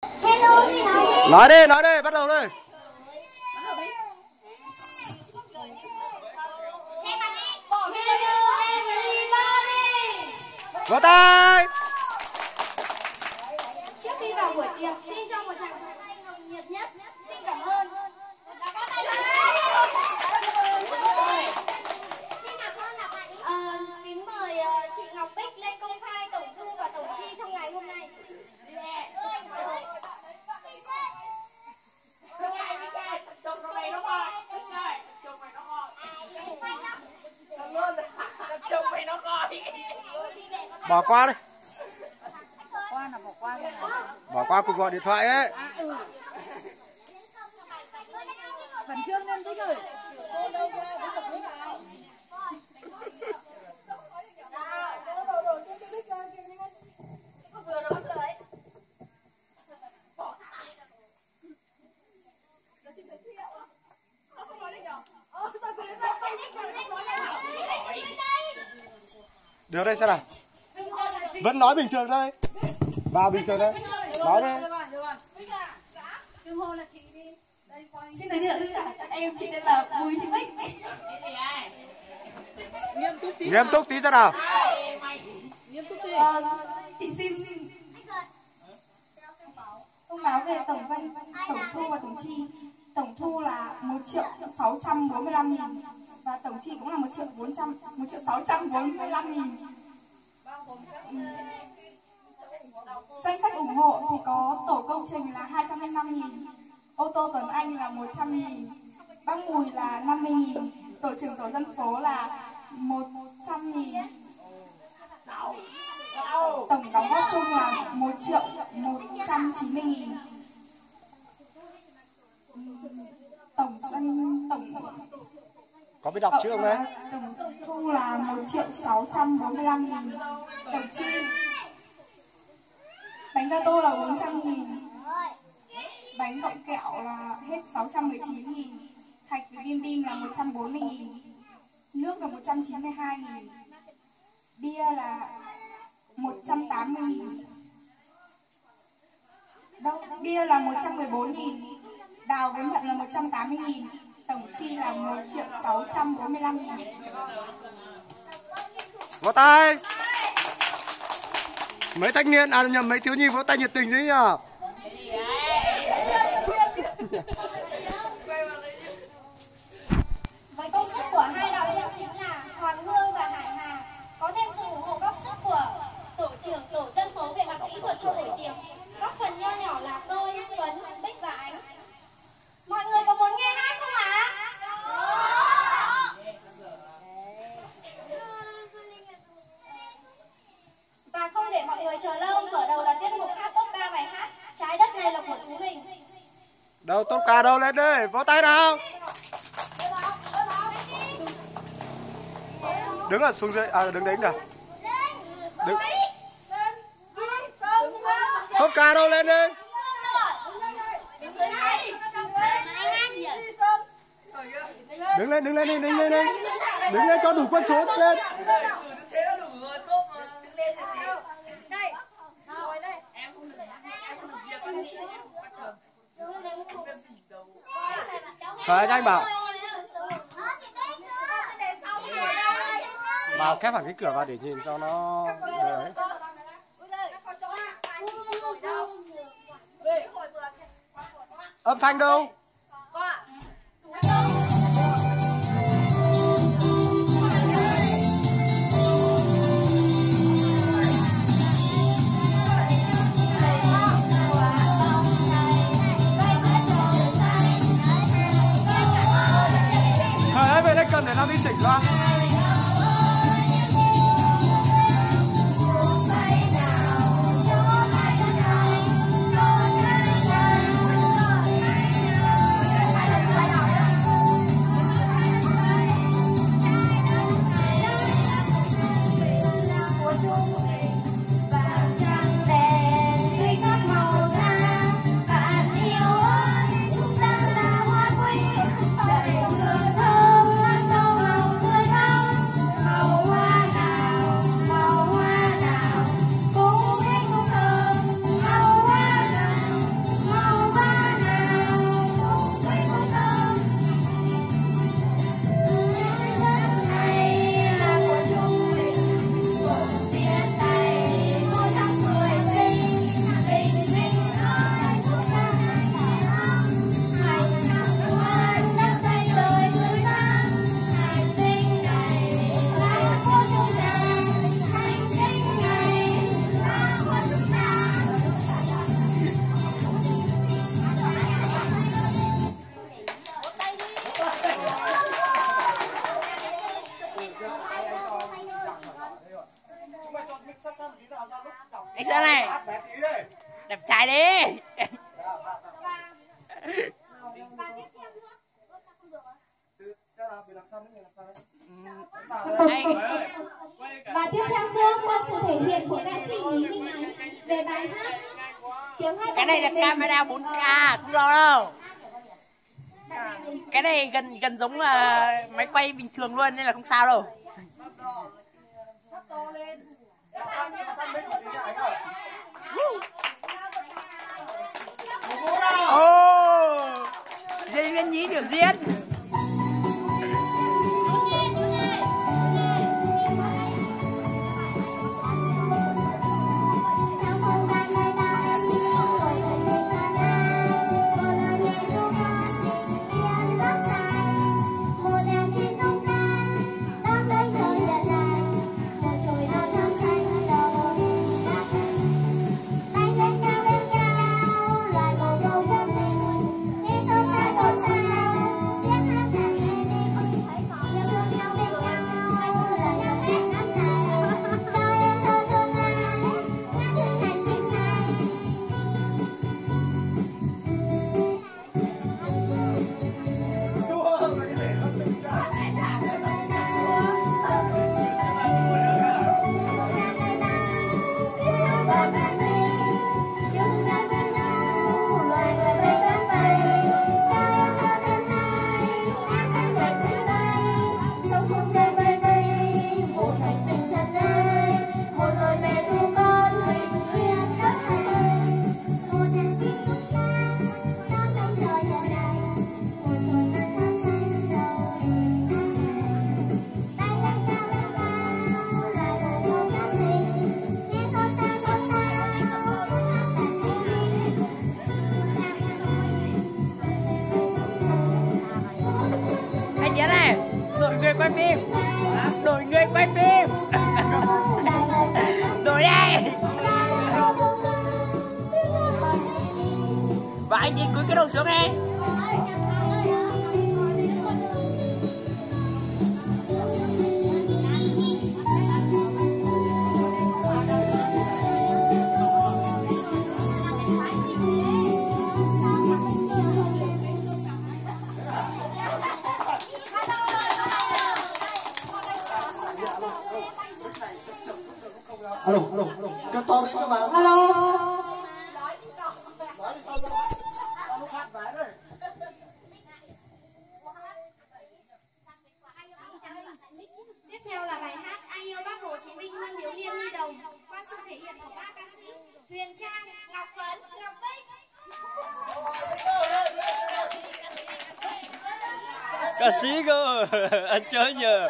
Nói đi, bắt đầu đi. Vỗ tay. Trước khi vào buổi tiệc, xin cho một tràng tay nồng nhiệt nhất. Xin cảm ơn. Kính mời chị Ngọc Bích lên công khai tổng thu và tổng chi trong ngày hôm nay. Bỏ qua đi. Bỏ qua Bỏ qua cuộc gọi điện thoại ấy. Khẩn trương lên tí rồi. Được đây xem nào. Vẫn nói bình thường thôi. Vào bình thường thôi. Nói đi. Xưng hô là chị đi. Xin giới thiệu em chị tên là Bùi Thị Bích. Nghiêm túc tí xem nào. Chị xin thông báo về tổng thu và tổng chi. Tổng thu là 1.645.000 và tổng chi cũng là 1.645.000. Danh sách ủng hộ thì có tổ công trình là 205.000, ô tô Tuấn Anh là 100.000, bác Mùi là 50.000, tổ trưởng tổ dân phố là 100.000. Tổng đóng góp chung là 1.190.000. Tổng Có biết đọc chưa không đấy? Tổng thu là 1.645.000. Tổng chi bánh gato là 400.000, bánh cộng kẹo là hết 619.000, thạch với bim bim là 140.000, nước là 192.000, bia là 180.000, bia là 114.000, đào với mận là 180.000, tổng chi là 1.645.000. Vỗ tay. Mấy thanh niên, mấy thiếu nhi vỗ tay nhiệt tình đấy nhờ. Với công sức của hai đạo diễn chính là Hoàng Hương và Hải Hà, có thêm sự ủng hộ góp sức của tổ trưởng tổ dân phố về mặt kỹ thuật cho buổi tiệc, góp phần nho nhỏ là tôi, Tuấn, Bích và Ánh. Mọi người có muốn nghe hát không ạ? Và không để mọi người chờ lâu, mở đầu là tiết mục hát top ca bài hát Trái đất này là của chúng mình. Đâu tốt ca đâu, lên đi, vỗ tay nào. Đứng ở xuống dưới, đứng đấy nào. Đứng. Tốt ca đâu, lên đi. Đứng lên đi, đứng lên cho đủ quân số lên. Thời anh bảo vào khép hẳn cái cửa vào để nhìn cho nó đấy. Âm thanh đâu? Thời ấy về đây cần để làm đi chỉnh ra. Hãy subscribe cho kênh Ghiền Mì Gõ để không bỏ lỡ Và tiếp theo nữa qua sự thể hiện của ca sĩ Ý Minh Ánh về bài hát tiếng hát. Cái này là camera 4K, không lo đâu. Cái này gần giống là máy quay bình thường luôn nên là không sao đâu. Dây Viên Nhí biểu diễn. Quay phim, đổi người quay phim, đổi đây. Và anh nhìn cúi cái đầu xuống đi. Alo, cho to lên các bạn. Alo. Tiếp theo là bài hát Ai yêu Bác Hồ Chí Minh Mân Thiếu Niên Nhi Đồng qua sự thể hiện của ba ca sĩ Huyền Trang, Ngọc Phấn, Ngọc Bích. Ca sĩ cơ, anh chơi nhờ.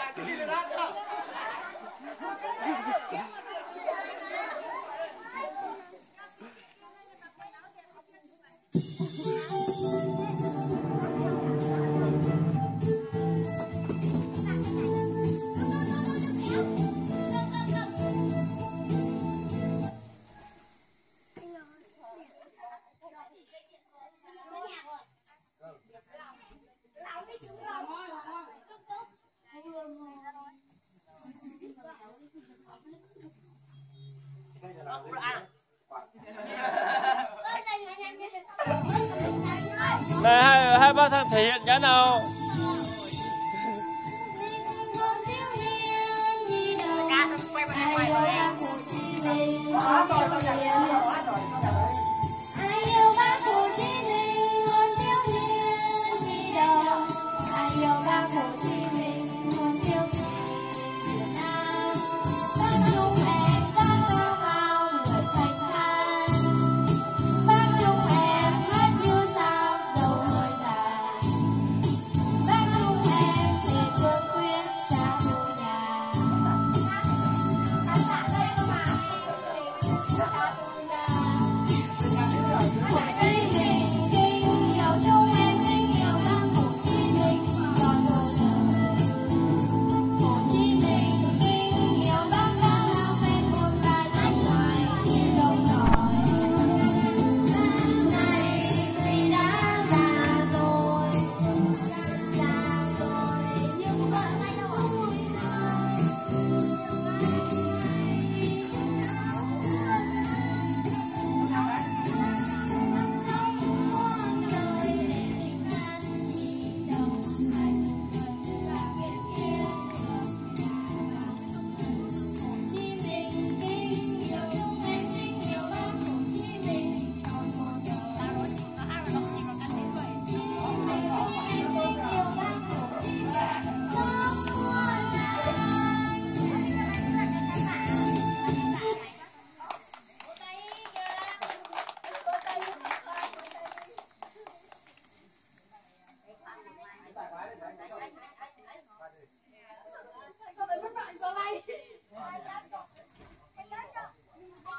Này hai ba thằng thể hiện cái nào.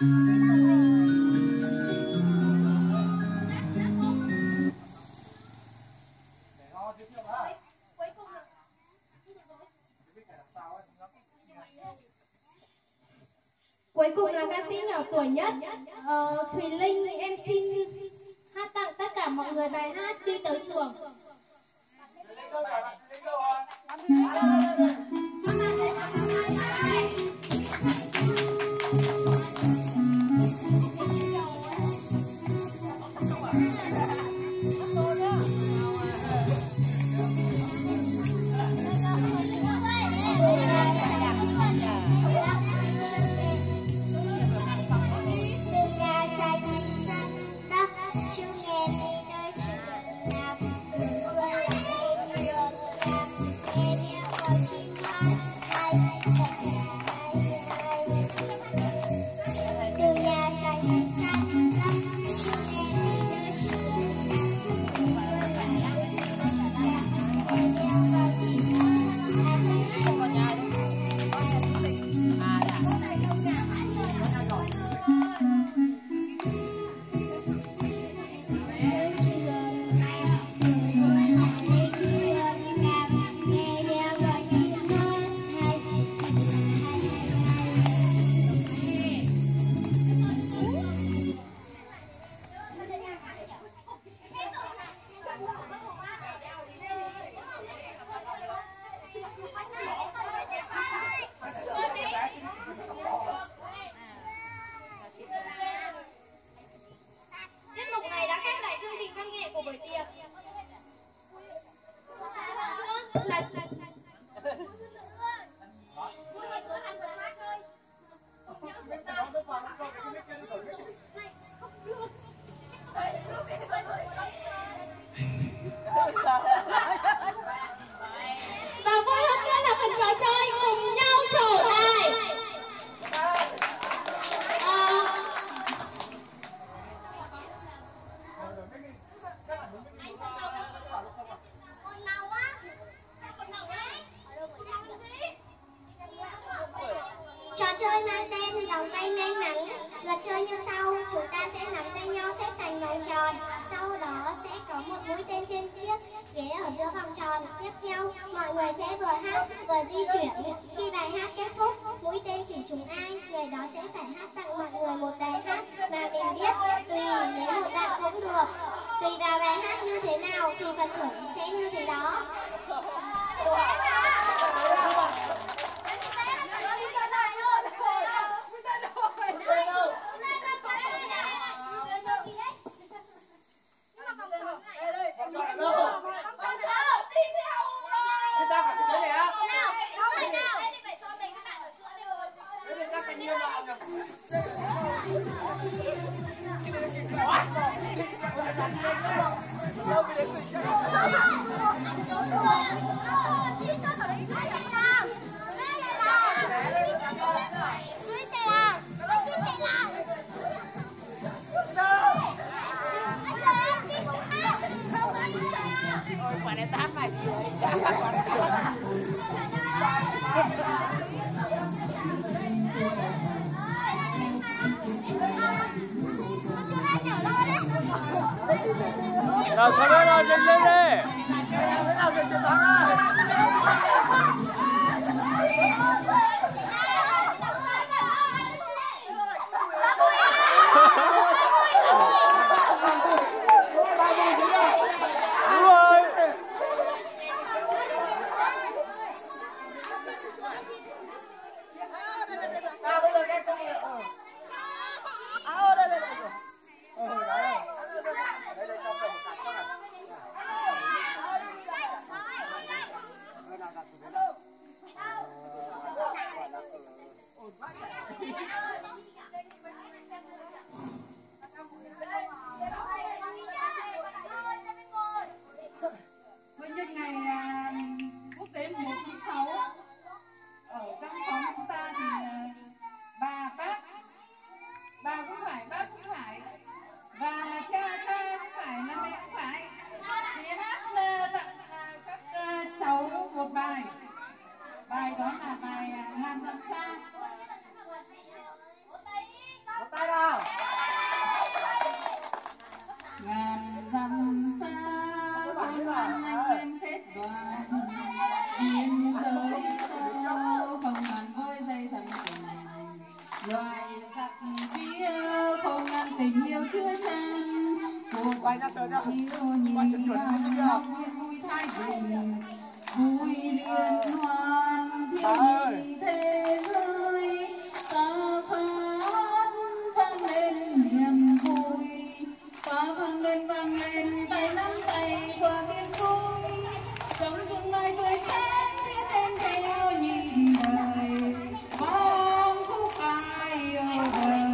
Cuối cùng là ca sĩ nhỏ tuổi nhất Thùy Linh. Em xin hát tặng tất cả mọi người bài hát Đi Tới Trường. Trò chơi mang tên vòng tay may mắn. Luật chơi như sau: chúng ta sẽ nắm tay nhau xếp thành vòng tròn, sau đó sẽ có một mũi tên trên chiếc ghế ở giữa vòng tròn. Tiếp theo, mọi người sẽ vừa hát vừa di chuyển. Khi bài hát kết thúc, mũi tên chỉ trúng ai, người đó sẽ phải hát tặng mọi người một bài hát mà mình biết, tùy lấy một đoạn cũng được. Tùy vào bài hát như thế nào thì phần thưởng sẽ như thế đó. Nào sao đó nào lên lên đi. Quay ra sờ cho. Quay chuẩn chuẩn chưa? Vui thái bình, vui liên hoan thiên nhị thế giới. Ta hát vang lên niềm vui, ta vang lên tay nắm tay qua biên vui. Trong tương lai tươi sáng tiến lên theo nhìn đời, vang khúc ca yêu đời.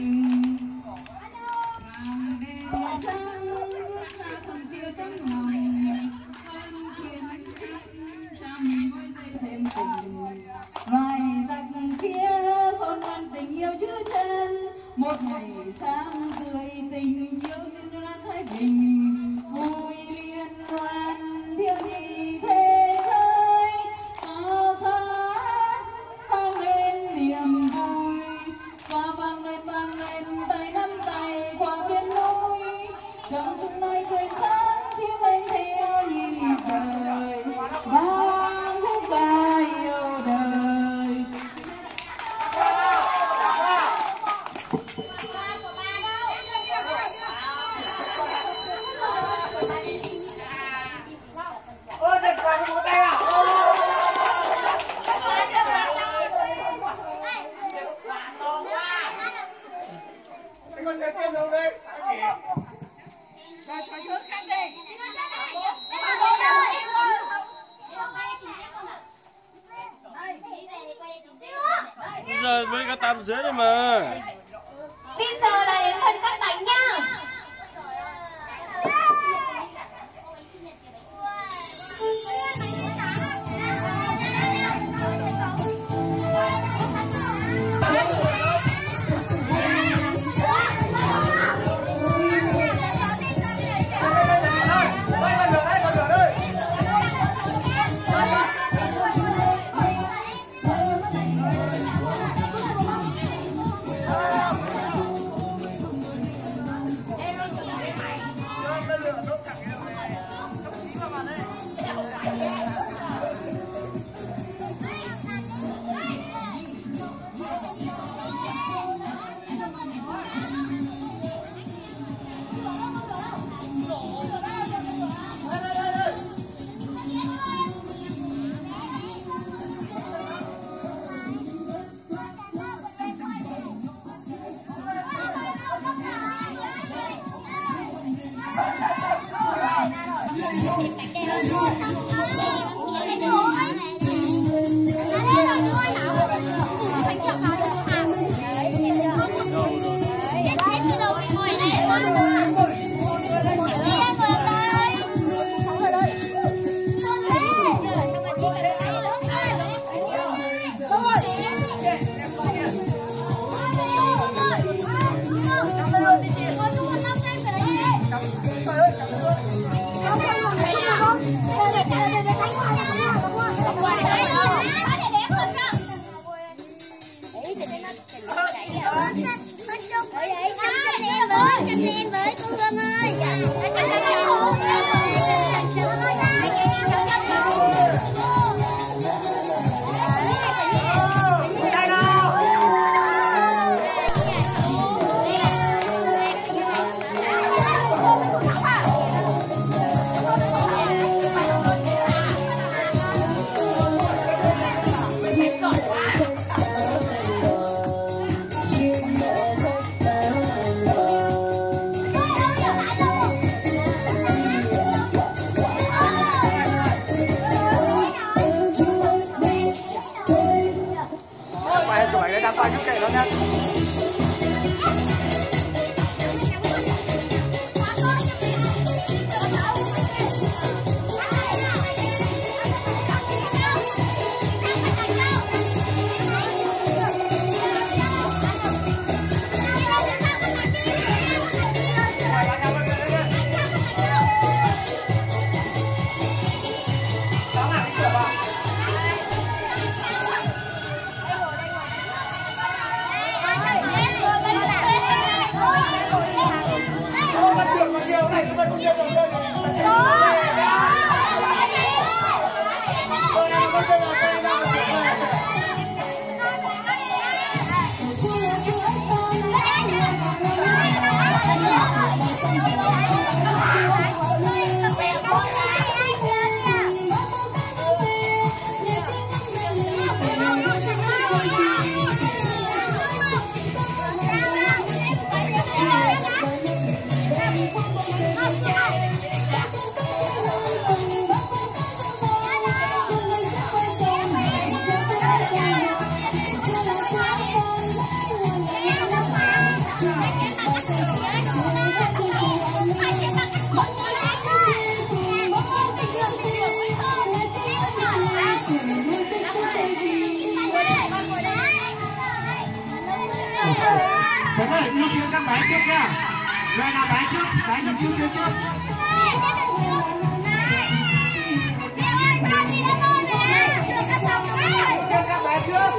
Vang đêm trăng ước xa thầm chiều tấm lòng, ơn thiên trăm mỗi giây thêm tình. Vài giặc kia khôn ngoan tình yêu chữ chân, một ngày sáng tươi tình yêu liên hoan thái bình, vui liên hoan thiếu nhi thế giới. Ta hát vang lên niềm vui, và vang lên tay nắm tay qua biên núi. Trong tương lai tươi sáng tiếng lên theo nhịp đời, vang khúc ca yêu đời. Ôi, đẹp quá, một tay à? Cái con chơi tiêm đâu đây? Rồi trò trước khác đi. Bây giờ mới có 8 rưỡi rồi mà. Bây giờ là đến phần cắt bánh nha. Thế ơi, ưu tiên các bé trước nha. Người nào bé trước ưu tiên trước. Các bé trước.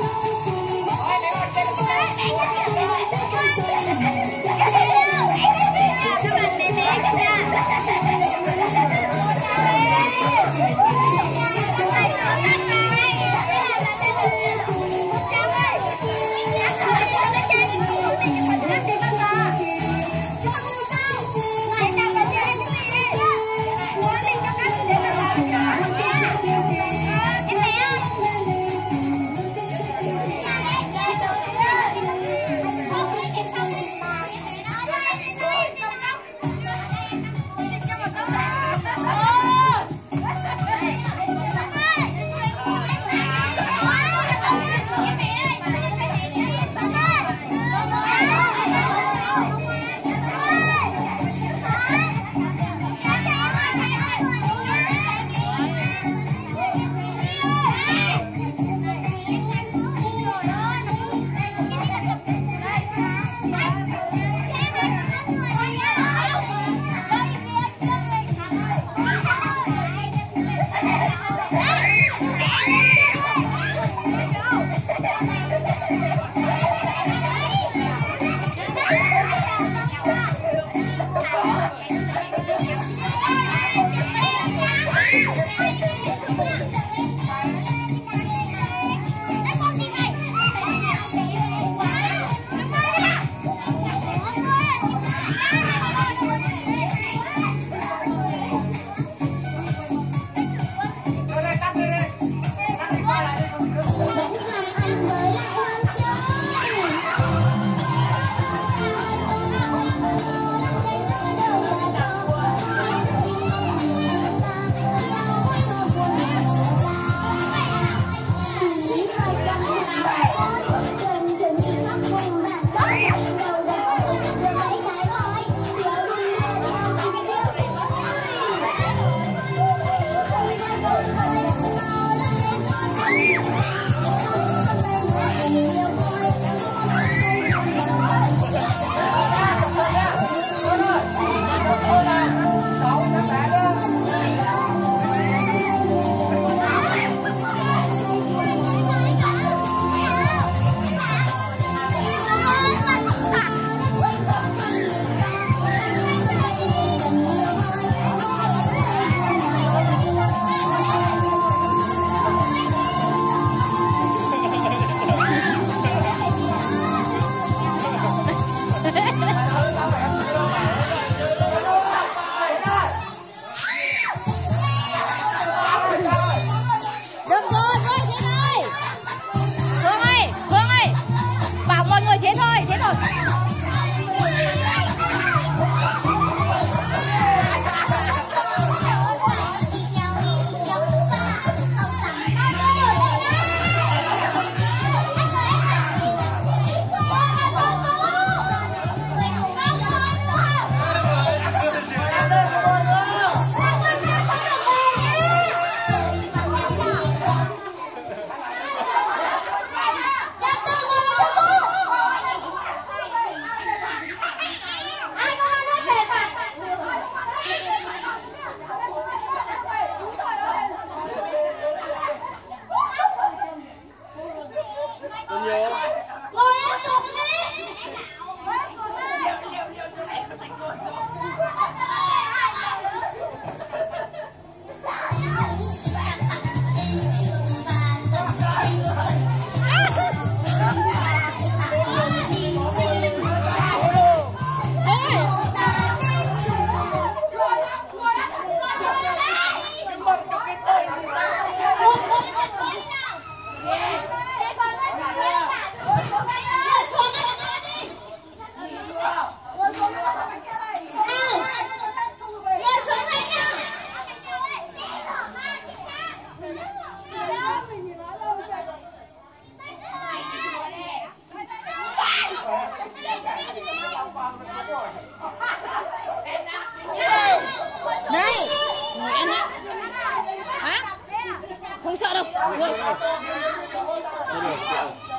Này, ăn ạ. Hả? Không sợ đâu.